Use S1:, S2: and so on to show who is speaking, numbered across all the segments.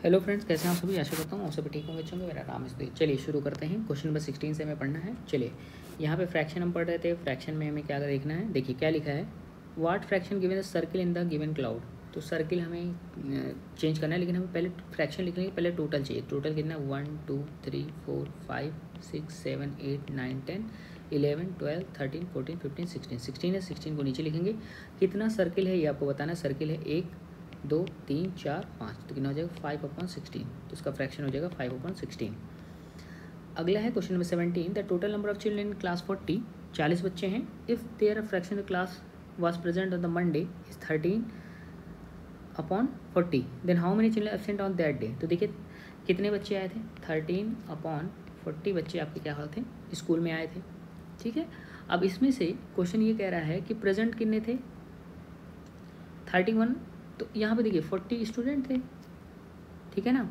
S1: Hello friends, कैसे हैं आप सभी। आशा करता हूँ आप सभी ठीक होंगे। अच्छे होंगे। मेरा नाम है। चलिए शुरू करते हैं। क्वेश्चन नंबर 16 से हमें पढ़ना है। चलिए यहाँ पे फ्रैक्शन हम पढ़ रहे थे। फ्रैक्शन में हमें क्या देखना है, देखिए क्या लिखा है। What fraction given the circle in the given cloud. तो सर्किल हमें चेंज करना है, लेकिन हमें पहले फ्रैक्शन लिखने के पहले टोटल चाहिए। टोटल कितना है 1 2 3 4 5 6 7 8 9 10 11 12 13 14 15 16 16 है। 16 को नीचे लिखेंगे। कितना सर्किल है ये आपको बताना है। सर्किल है 1 2 3 4 5, तो कितना हो जाएगा 5/16। तो इसका फ्रैक्शन हो जाएगा 5/16। अगला है question number 17। The total number of children in class 40 बच्चे हैं। If there fraction class was present on the Monday is 13/40, then how many children absent on that day। तो देखिए कितने बच्चे आए थे, 13/40 बच्चे आपके क्या हाल थे, स्कूल में आए थे। ठीक है, अब इसमें से क्वेश्चन ये कह रहा है कि प्रेजेंट कितने थे, 31। तो यहाँ पे देखिए 40 स्टूडेंट थे, ठीक है ना।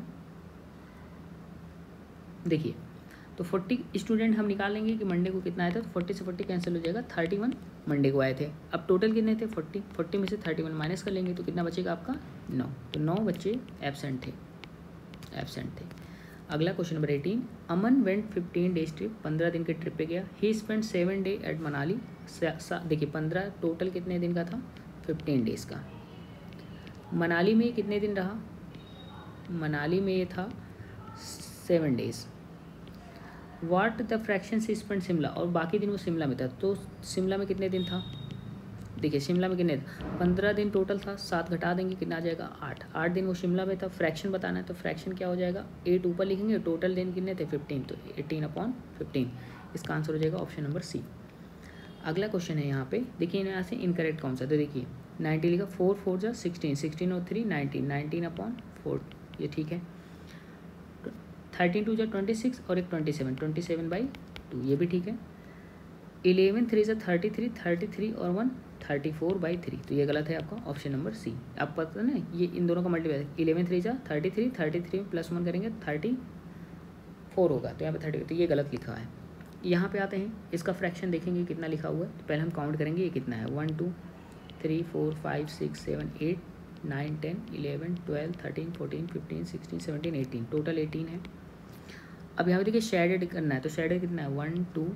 S1: देखिए तो 40 स्टूडेंट हम निकाल लेंगे कि मंडे को कितना आया था। तो 40 से 40 कैंसिल हो जाएगा, 31 मंडे को आए थे। अब टोटल कितने थे 40 में से 31 माइनस कर लेंगे तो कितना बचेगा आपका 9। तो 9 बच्चे एब्सेंट थे। अगला question number 18। Aman went 15 days trip, 15 दिन के ट्रिप पे गया। He spend 7 day at Manali. देखिए 15 टोटल कितने दिन का था, 15 डेज का। मनाली में कितने दिन रहा, मनाली में ये था 7 डेज। वाट द फ्रैक्शन से स्पेंड शिमला, और बाकी दिन वो शिमला में था। तो शिमला में कितने दिन था, देखिए शिमला में कितने 15 दिन टोटल था, 7 घटा देंगे कितना आ जाएगा 8 दिन वो शिमला में था। फ्रैक्शन बताना है तो फ्रैक्शन क्या हो जाएगा 8 ऊपर लिखेंगे। टोटल दिन कितने थे 15, तो 18/15। इसका आंसर हो जाएगा ऑप्शन नंबर सी। अगला क्वेश्चन है यहाँ पे, देखिए यहाँ से इनकरेक्ट कौन सा। तो देखिए 90 लिखा, 4 4 जा 16, 16 और 3 19, 19/4, ये ठीक है। 13 2 जा 26 और एक 27, 27/2, ये भी ठीक है। 11 3 जा 33, 33 और 1 34/3, तो ये गलत है आपका ऑप्शन नंबर सी। आप पता ना ये इन दोनों का मल्टीप्लाई 11 3 जा 33, 33 में +1 करेंगे 34 होगा, तो यहाँ पे 30, तो ये गलत लिखा है। यहाँ पे आते हैं, इसका फ्रैक्शन देखेंगे कितना लिखा हुआ है। तो पहले हम काउंट करेंगे ये कितना है, 1 2 3 4 5 6 7 8 9 10 11 12 13 14 15 16 17 18, टोटल 18 है। अब यहाँ पे देखिए शेडेड करना है, तो शेडेड कितना है 1 2,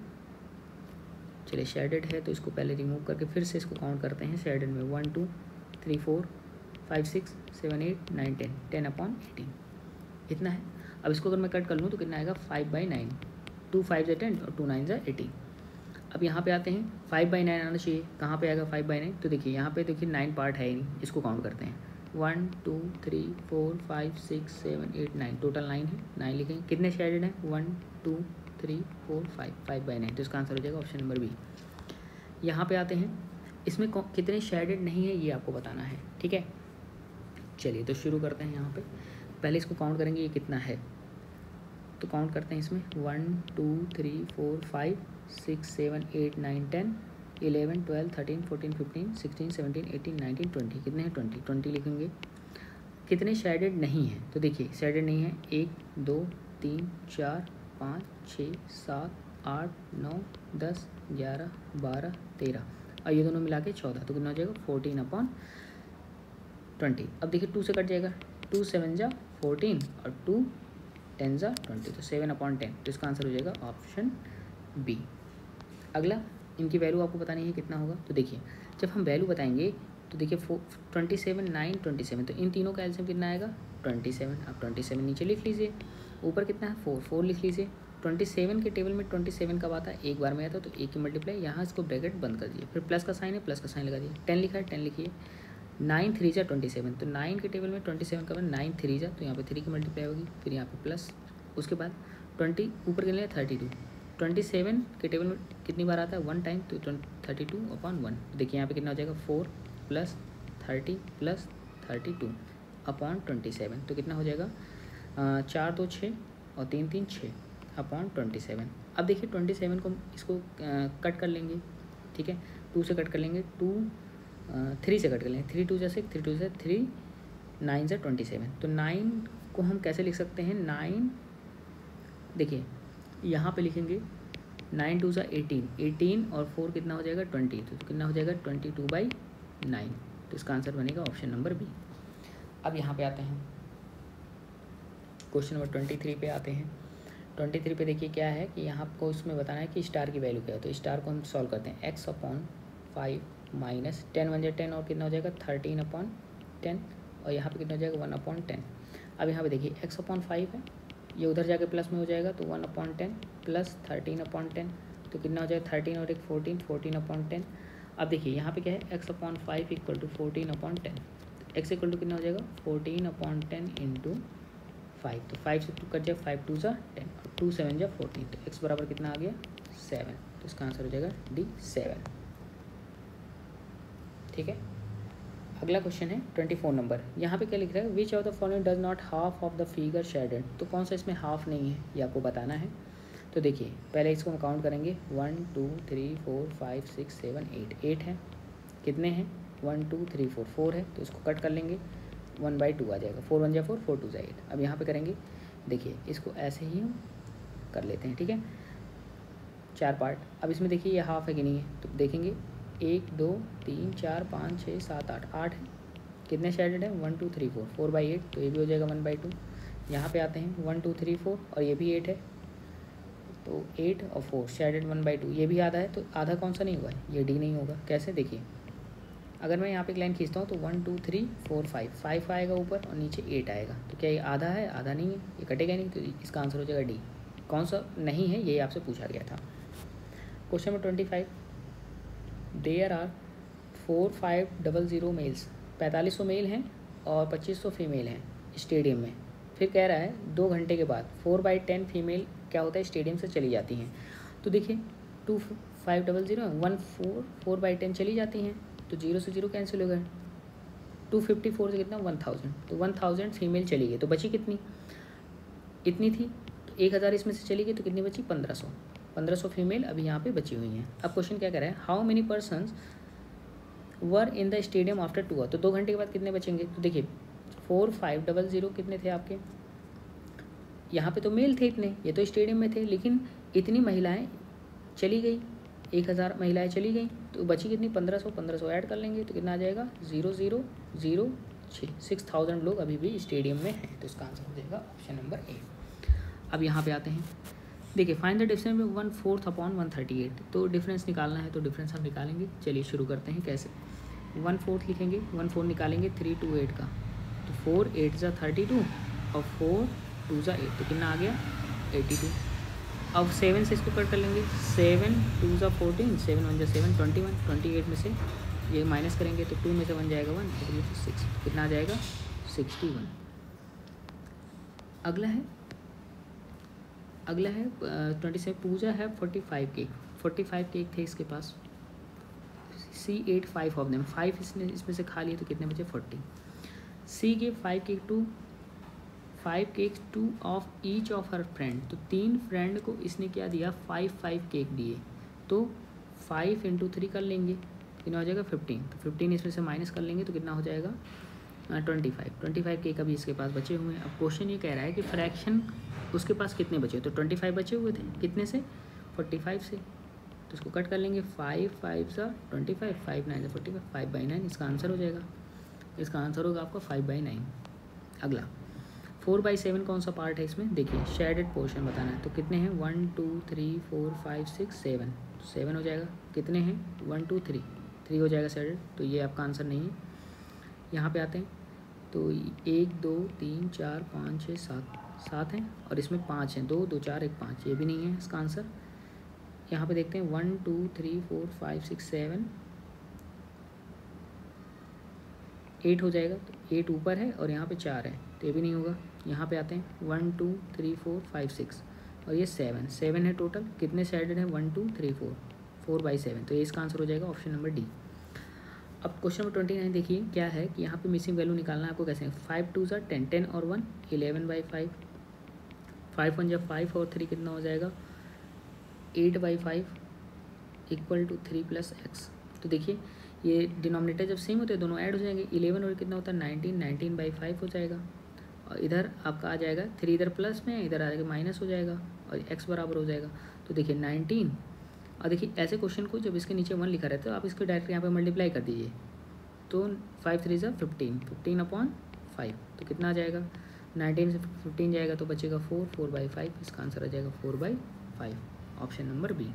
S1: चलिए शेडेड है तो इसको पहले रिमूव करके फिर से इसको काउंट करते हैं। शेडेड में 1 2 3 4 5 6 7 8 9 10, 10/18 इतना है। अब इसको अगर मैं कट कर लूँ तो कितना आएगा 5/9, 2 5 जा 10 और 2 9 जा 18। अब यहाँ पे आते हैं 5/9 आना चाहिए, कहाँ पे आएगा 5/9। तो देखिए यहाँ पे देखिए 9 पार्ट है ही नहीं, इसको काउंट करते हैं 1 2 3 4 5 6 7 8 9, टोटल 9 है। 9 लिखेंगे, कितने शेडेड हैं 1 2 3 4 5, 5/9, तो इसका आंसर हो जाएगा ऑप्शन नंबर बी। यहाँ पे आते हैं, इसमें कितने शेडेड नहीं है ये आपको बताना है, ठीक है। चलिए तो शुरू करते हैं। यहाँ पे पहले इसको काउंट करेंगे ये कितना है, तो काउंट करते हैं इसमें 1 2 3 4 5 6 7 8 9 10 11 12 13 14 15 16 17 18 19 20, कितने हैं 20 लिखेंगे। कितने शेडेड नहीं हैं, तो देखिए शेडेड नहीं है 1 2 3 4 5 6 7 8 9 10 11 12 13 और ये दोनों मिला के 14, तो कितना हो जाएगा 14/20। अब देखिए 2 से कट जाएगा, 2 7 जा 14 और 2 10 जा 20, तो 7/10, तो इसका आंसर हो जाएगा ऑप्शन बी। अगला इनकी वैल्यू आपको बतानी है कितना होगा। तो देखिए जब हम वैल्यू बताएंगे तो देखिए 27 9 27, तो इन तीनों का एलसीएम कितना आएगा 27। अब 27 नीचे लिख लीजिए, ऊपर कितना है 4 लिख लीजिए। 27 के टेबल में 27 कब आता है, एक बार में आता है, तो एक की मल्टीप्लाई, यहाँ इसको ब्रैकेट बंद कर दिए, फिर प्लस का साइन है, प्लस का साइन लगा दिए। 10 लिखा है 10 लिखिए। 9 3 जा 27, तो 9 के टेबल में 27 का 9 3 जा, तो यहाँ पे 3 की मल्टीप्लाई होगी, फिर यहाँ पे प्लस, उसके बाद 20 ऊपर के लिए 32। 27 के टेबल में कितनी बार आता है 1 टाइम, तो 32/1। देखिए यहाँ पे कितना हो जाएगा 4 + 30 + 32/27, तो कितना हो जाएगा 4 2 6 और 3 3 6/27। अब देखिए 27 को इसको कट कर लेंगे, ठीक है, 2 से कट कर लेंगे, 3 से कट कर लेंगे, 3 2 जा 6 3 2 जा 3 9 जा 27, तो 9 को हम कैसे लिख सकते हैं 9, देखिए यहाँ पे लिखेंगे 9 2 जा 18 और 4 कितना हो जाएगा 20, तो कितना हो जाएगा 22/9, तो इसका आंसर बनेगा ऑप्शन नंबर बी। अब यहाँ पे आते हैं, क्वेश्चन नंबर 23 पे आते हैं। 23 पे देखिए क्या है कि यहाँ आपको इसमें बताना है कि स्टार की वैल्यू क्या है। तो स्टार को हम सॉल्व करते हैं। x/5 माइनस 10 1 जा 10 और कितना हो जाएगा 13/10 और यहाँ पे कितना हो जाएगा 1/10। अब यहाँ पे देखिए x/5 है, ये उधर जाके प्लस में हो जाएगा तो 1/10 प्लस 13/10 तो कितना हो जाएगा 13 और एक 14/10। अब देखिए यहाँ पे क्या है x/5 equal to 14/10। x equal to कितना हो जाएगा 14/10 इंटू 5। तो 5 से 2 कट जाए 5 2 जा 10 और 2 7 जा 14। तो x बराबर कितना आ गया 7। तो इसका आंसर हो जाएगा D 7। ठीक है। अगला क्वेश्चन है 24 नंबर। यहाँ पे क्या लिख रहा है which of the following does not half of the figure shaded. तो कौन सा इसमें हाफ नहीं है ये आपको बताना है। तो देखिए पहले इसको हम काउंट करेंगे 1 2 3 4 5 6 7 8 8 है। कितने हैं 1 2 3 4 4 है। तो इसको कट कर लेंगे 1/2 आ जाएगा 4 1 जा 4 4 2 जा 8। अब यहाँ पे करेंगे देखिए इसको ऐसे ही हम कर लेते हैं। ठीक है 4 पार्ट। अब इसमें देखिए ये हाफ है कि नहीं है तो देखेंगे 1 2 3 4 5 6 7 8 8 है। कितने शेडेड है 1 2 3 4 4/8 तो ये भी हो जाएगा 1/2। यहाँ पे आते हैं 1 2 3 4 और ये भी 8 है तो 8 और 4 शेडेड 1/2 ये भी आधा है। तो आधा कौन सा नहीं हुआ है ये D नहीं होगा। कैसे देखिए अगर मैं यहाँ पे एक लाइन खींचता हूँ तो 1 2 3 4 5 आएगा ऊपर और नीचे 8 आएगा। तो क्या ये आधा है आधा नहीं है ये कटेगा नहीं। तो इसका आंसर हो जाएगा D। कौन सा नहीं है ये आपसे पूछा गया था। Question number 25 there are 4500 males 4500 male हैं और 2500 फीमेल हैं स्टेडियम में। फिर कह रहा है 2 घंटे के बाद 4/10 फीमेल क्या होता है स्टेडियम से चली जाती हैं। तो देखिए 2500 1 4 4/10 चली जाती हैं तो 0 से 0 कैंसिल हो गए। 254 से कितना 1000 तो 1000 फीमेल चली गई तो बची कितनी इतनी थी। तो 1000 इसमें से चली गई तो कितनी बची 1500 फीमेल अभी यहाँ पे बची हुई हैं। अब क्वेश्चन क्या कह रहा है how many persons were in the stadium after 2 तो 2 घंटे के बाद कितने बचेंगे। तो देखिए 4500 कितने थे आपके यहाँ पे तो मेल थे इतने ये तो स्टेडियम में थे लेकिन इतनी महिलाएं चली गई 1000 महिलाएं चली गई तो बची कितनी 1500 ऐड कर लेंगे तो कितना आ जाएगा 6000 लोग अभी भी स्टेडियम में हैं। तो इसका आंसर हो जाएगा ऑप्शन नंबर A। अब यहाँ पे आते हैं देखिए फाइंड द डिफरेंस में 1/4/138 तो डिफरेंस निकालना है तो डिफरेंस हम निकालेंगे। चलिए शुरू करते हैं कैसे 1/4 लिखेंगे 1/4 निकालेंगे 3 2 8 का तो 4 8 जा 32 और 4 2 जा 8 तो कितना आ गया 82। अब 7 से इसको कट कर लेंगे 7 2 जा 14 7 1 जा 7 21 28 में से ये माइनस करेंगे तो 2 में से 1 जाएगा 1 तो 6 कितना आ जाएगा 61। अगला है 27 पूजा है 45 केक थे इसके पास। सी 8 5 ऑफ देम 5 इसने इसमें से खा लिए तो कितने बचे 40। She give 5 cake to of each of her friend तो 3 फ्रेंड को इसने क्या दिया 5 केक दिए तो 5 × 3 कर लेंगे कितना हो जाएगा 15। तो 15 इसमें से माइनस कर लेंगे तो कितना हो जाएगा 25 केक अभी इसके पास बचे हुए हैं। अब क्वेश्चन ये कह रहा है कि फ्रैक्शन उसके पास कितने बचे तो 25 बचे हुए थे कितने से 45 से तो इसको कट कर लेंगे 5 5 सा 25 5 9 सा 45 5/9 इसका आंसर हो जाएगा। इसका आंसर होगा आपका 5/9। अगला 4/7 कौन सा पार्ट है इसमें देखिए शेडेड पोर्शन बताना है तो कितने हैं 1 2 3 4 5 6 7 7 हो जाएगा। कितने हैं 1 2 3 3 हो जाएगा शेडेड तो ये आपका आंसर नहीं है। यहाँ पे आते हैं तो 1 2 3 4 5 6 7 हैं और इसमें 5 हैं 2 2 4 1 5 ये भी नहीं है इसका आंसर। यहाँ पे देखते हैं 1 2 3 4 5 6 7 8 हो जाएगा तो 8 ऊपर है और यहाँ पे 4 है तो ये भी नहीं होगा। यहाँ पे आते हैं 1 2 3 4 5 6 और ये 7 है टोटल। कितने शेडेड है 1 2 3 4 4/7 तो ये इसका आंसर हो जाएगा ऑप्शन नंबर D। अब क्वेश्चन नंबर 29 देखिए क्या है कि यहाँ पे मिसिंग वैल्यू निकालना है आपको कैसे 5 2 सा 10 10 और 1 11/5 5 1 जा 5 और 3 कितना हो जाएगा 8/5 इक्वल टू 3 + x। तो देखिए ये डिनोमिनेटर जब सेम होते हैं दोनों ऐड हो जाएंगे 11 और कितना होता है 19/5 हो जाएगा और इधर आपका आ जाएगा 3 इधर प्लस में इधर आ जाएगा माइनस हो जाएगा और x बराबर हो जाएगा। तो देखिए 19 और देखिए ऐसे क्वेश्चन को जब इसके नीचे 1 लिखा रहता है तो आप इसको डायरेक्ट यहाँ पे मल्टीप्लाई कर दीजिए तो 5 3 = 15 15/5 तो कितना आ जाएगा 19 से 15 जाएगा तो बचेगा 4, 4/5, इसका आंसर आ जाएगा 4/5, option number B.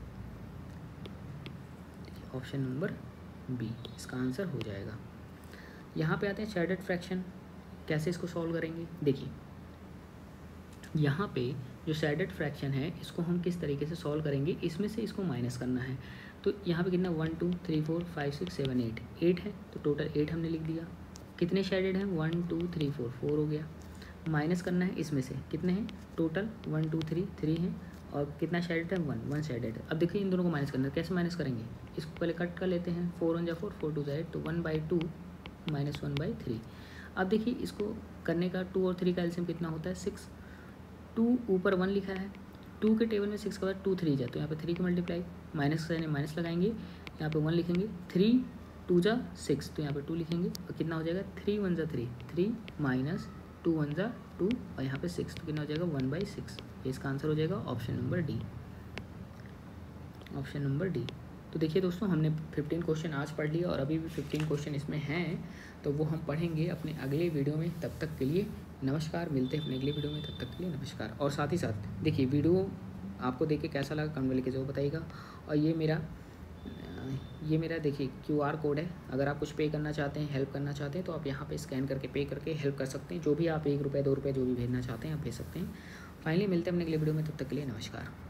S1: Option number B इसका आंसर हो जाएगा। यहाँ पे आते हैं शेडेड फ्रैक्शन, कैसे इसको सॉल्व करेंगे। देखिए यहाँ पे जो शेडेड फ्रैक्शन है इसको हम किस तरीके से सॉल्व करेंगे, इसमें से इसको माइनस करना है। तो यहाँ पे कितना 1 2 3 4 5 6 7 8 8 है, तो टोटल 8 हमने लिख दिया। कितने शेडेड हैं 1 2 3 4 4 हो गया। माइनस करना है इसमें से, कितने हैं टोटल 1 2 3 3 हैं, और कितना शेडेड है 1 शेडेड है। अब देखिए इन दोनों को माइनस करना है, कैसे माइनस करेंगे, इसको पहले कट कर लेते हैं। 4 1 जा 4, 4 2 जा 8, तो 1/2 माइनस 1/3। अब देखिए इसको करने का 2 और 3 का एलसीएम कितना होता है 6। 2 ऊपर 1 लिखा है, 2 के टेबल में 6 के बाद 2 3 जाए, तो यहाँ पे 3 की मल्टीप्लाई, माइनस यानी माइनस लगाएंगे, यहाँ पे 1 लिखेंगे, 3 2 जा 6, तो यहाँ पे 2 लिखेंगे, और कितना हो जाएगा 3 1 जा 3 3 माइनस 2 1 जा 2, और यहाँ पे 6, तो कितना हो जाएगा 1/6। इसका आंसर हो जाएगा option number D. Option number D. तो देखिए दोस्तों हमने 15 क्वेश्चन आज पढ़ लिया, और अभी भी 15 क्वेश्चन इसमें हैं, तो वो हम पढ़ेंगे अपने अगले वीडियो में। तब तक के लिए नमस्कार, मिलते हैं अपने अगले वीडियो में, तब तक के लिए नमस्कार। और साथ ही साथ देखिए वीडियो आपको देख के कैसा लगा कमेंट में लिख के जरूर बताइएगा। और ये मेरा देखिए QR कोड है, अगर आप कुछ पे करना चाहते हैं, हेल्प करना चाहते हैं, तो आप यहाँ पे स्कैन करके पे करके हेल्प कर सकते हैं। जो भी आप 1 रुपये 2 रुपये जो भी भेजना चाहते हैं आप भेज सकते हैं। फाइनली मिलते हैं अपने अगले वीडियो में, तब तक के लिए नमस्कार।